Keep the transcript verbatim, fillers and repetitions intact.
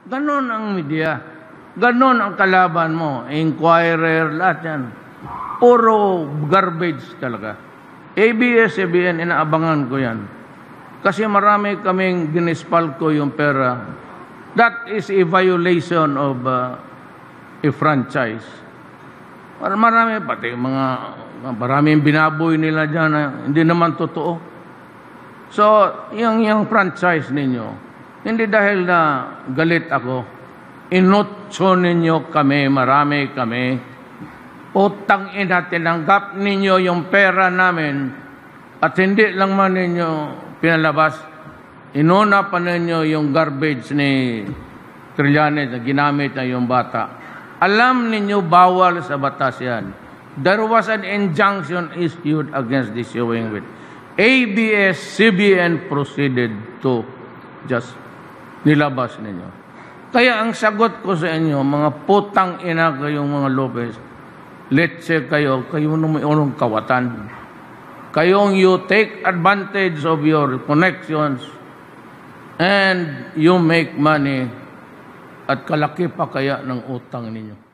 Ganon ang media. Ganon ang kalaban mo. Inquirer, lahat yan. Puro garbage talaga. A B S C B N, inaabangan ko yan. Kasi marami kaming ginispal ko yung pera. That is a violation of uh, a franchise. Marami, pati mga, maraming binaboy nila dyan na hindi naman totoo. So, yung, yung franchise ninyo, hindi dahil na galit ako, inutso ninyo kami, marami kami, utang ina, tinanggap ninyo yung pera namin at hindi lang man ninyo pinalabas, inuna pa ninyo yung garbage ni Trillanes na ginamit na yung bata. Alam ninyo bawal sa batas yan. There was an injunction issued against this showing with A B S C B N proceeded to just nilabas ninyo. Kaya ang sagot ko sa inyo, mga putang ina kayong mga Lopez, let's say kayo, kayo nung may unong kawatan. Kayong you take advantage of your connections and you make money at kalaki pa kaya ng utang ninyo.